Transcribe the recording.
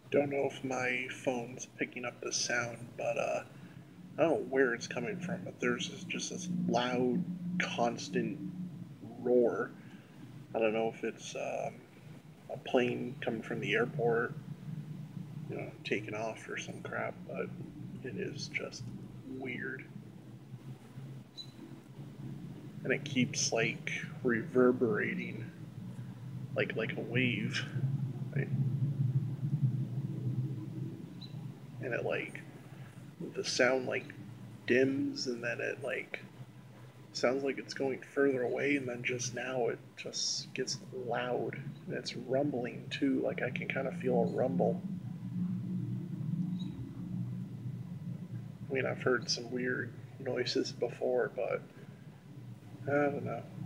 Don't know if my phone's picking up the sound, but I don't know where it's coming from, but there's just this loud, constant roar. I don't know if it's a plane coming from the airport, taking off or some crap, but it is just weird. And it keeps like reverberating like a wave. Right? And it like the sound like dims and then it like sounds like it's going further away and then just now it just gets loud and it's rumbling too, like I can kind of feel a rumble. I mean, I've heard some weird noises before, but I don't know.